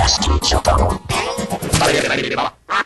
屋敷所と。誰やでないでば。